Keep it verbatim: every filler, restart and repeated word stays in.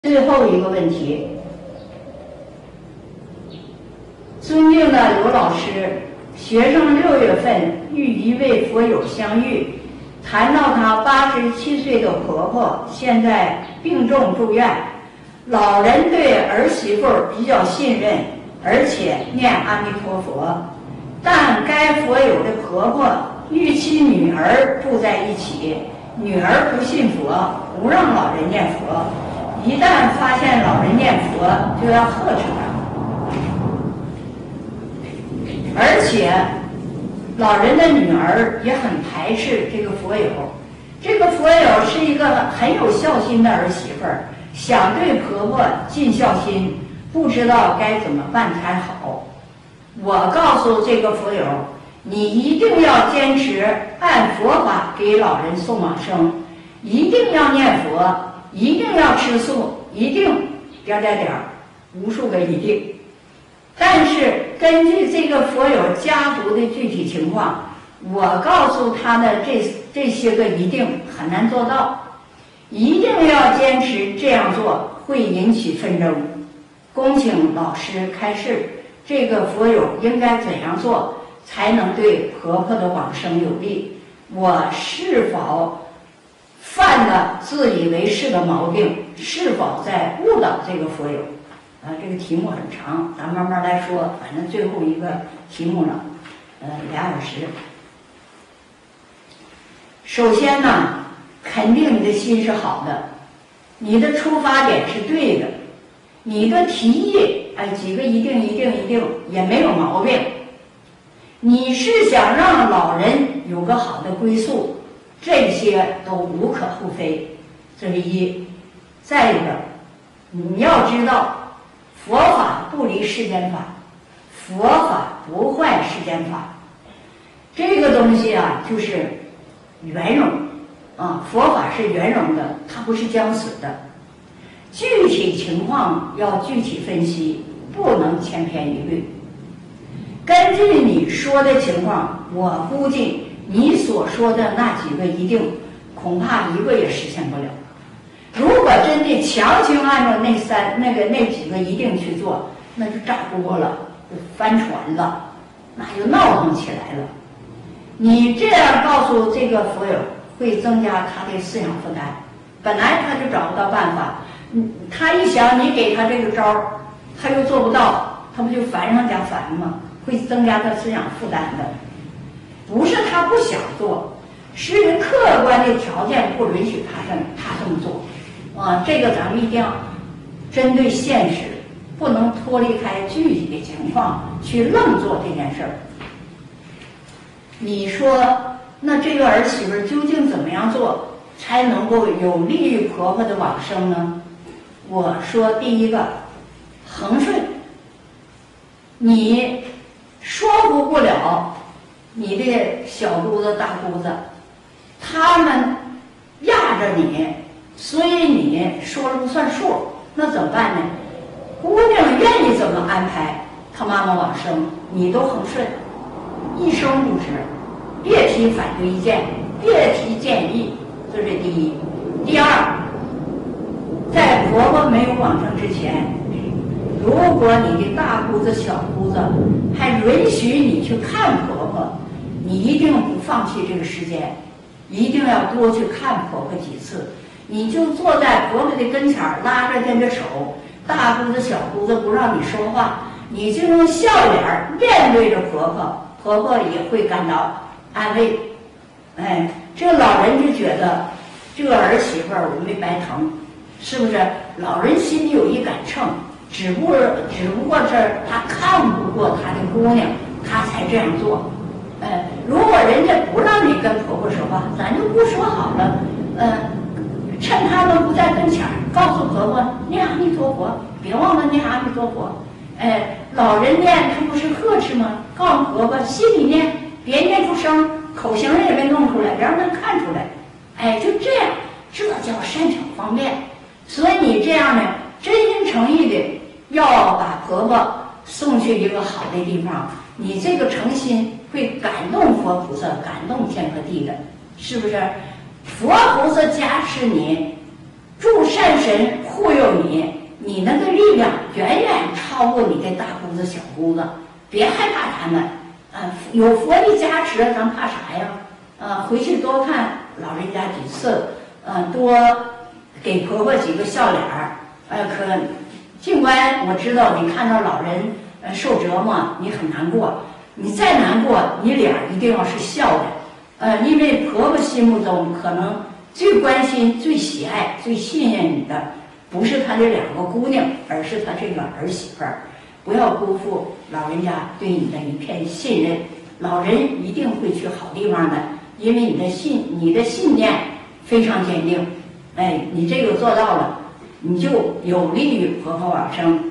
最后一个问题，尊敬的刘老师，学生六月份与一位佛友相遇，谈到她八十七岁的婆婆现在病重住院，老人对儿媳妇比较信任，而且念阿弥陀佛，但该佛友的婆婆与其女儿住在一起，女儿不信佛，不让老人念佛。一旦发现老人念佛，就要呵斥他，而且老人的女儿也很排斥这个佛友。这个佛友是一个很有孝心的儿媳妇儿，想对婆婆尽孝心，不知道该怎么办才好。我告诉这个佛友，你一定要坚持按佛法给老人送往生，一定要念佛，一定要吃素，一定点点点无数个一定。但是根据这个佛友家族的具体情况，我告诉他的这这些个一定很难做到，一定要坚持这样做会引起纷争。恭请老师开示，这个佛友应该怎样做才能对婆婆的往生有利？我是否犯了自以为是的毛病？是否在误导这个佛友？啊，这个题目很长，咱慢慢来说。反正最后一个题目了，呃，俩小时。首先呢，肯定你的心是好的，你的出发点是对的，你的提议，哎，几个一定一定一定也没有毛病。你是想让老人有个好的归宿，这些都无可厚非，这是一。再一个，你要知道，佛法不离世间法，佛法不坏世间法。这个东西啊，就是圆融啊，佛法是圆融的，它不是将死的。具体情况要具体分析，不能千篇一律。根据你说的情况，我估计你所说的那几个一定，恐怕一个也实现不了。如果真的强行按照那三那个那几个一定去做，那就炸锅了，就翻船了，那就闹腾起来了。你这样告诉这个佛友，会增加他的思想负担。本来他就找不到办法，嗯，他一想你给他这个招，他又做不到，他不就烦上加烦吗？会增加他思想负担的。不是他不想做，是客观的条件不允许他这他这么做。啊，这个咱们一定要针对现实，不能脱离开具体的情况去愣做这件事儿。你说，那这个儿媳妇究竟怎么样做才能够有利于婆婆的往生呢？我说，第一个，恒顺。你说服不了你的小姑子、大姑子，他们压着你，所以你说了不算数，那怎么办呢？姑娘愿意怎么安排她妈妈往生，你都恒顺，一声不吱，别提反对意见，别提建议，这是第一。第二，在婆婆没有往生之前，如果你的大姑子、小姑子还允许你去看婆婆，你一定不放弃这个时间，一定要多去看婆婆几次。你就坐在婆婆的跟前，拉着她的手，大姑子、小姑子不让你说话，你就用笑脸面对着婆婆，婆婆也会感到安慰。哎，这个老人就觉得这个儿媳妇儿我没白疼，是不是？老人心里有一杆秤，只不过只不过是他看不过他的姑娘，他才这样做。哎，如果人家不让你跟婆婆说话，咱就不说好了。嗯、呃，趁他们不在跟前，告诉婆婆念阿弥陀佛，别忘了念阿弥陀佛。哎，老人念他不是呵斥吗？告诉婆婆心里念，别念出声，口型也别弄出来，让人看出来。哎，就这样，这叫善巧方便。所以你这样呢，真心诚意的要把婆婆送去一个好的地方，你这个诚心会感动佛菩萨，感动天和地的，是不是？佛菩萨加持你， 祝善神护佑你，你那个力量远远超过你的大姑子、小姑子，别害怕他们，啊，有佛的加持，咱怕啥呀？啊，回去多看老人家几次，呃，多给婆婆几个笑脸儿，呃，可尽管我知道你看到老人呃受折磨，你很难过，你再难过，你脸儿一定要是笑的，呃，因为婆婆心目中可能最关心、最喜爱、最信任你的，不是她这两个姑娘，而是她这个儿媳妇儿。不要辜负老人家对你的一片信任，老人一定会去好地方的，因为你的信、你的信念非常坚定。哎，你这个做到了，你就有利于婆婆往生。